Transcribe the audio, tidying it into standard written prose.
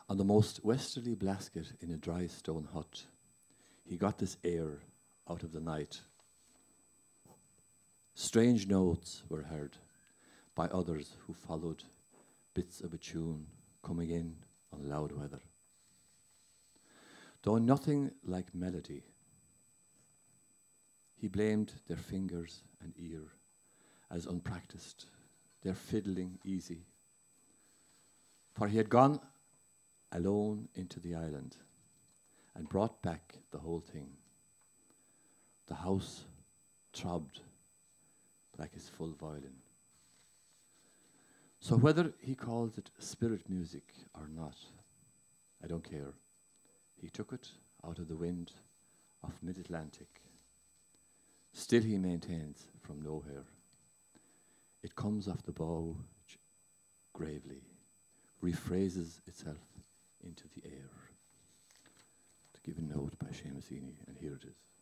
On the most westerly Blasket in a dry stone hut, he got this air out of the night. Strange notes were heard by others who followed bits of a tune coming in on loud weather. Though nothing like melody, he blamed their fingers and ear as unpracticed, their fiddling easy. For he had gone alone into the island and brought back the whole thing. The house throbbed like his full violin. So whether he called it spirit music or not, I don't care. He took it out of the wind of mid-Atlantic. Still he maintains from nowhere. It comes off the bow gravely, rephrases itself into the air. To give a note by Seamus Heaney, and here it is.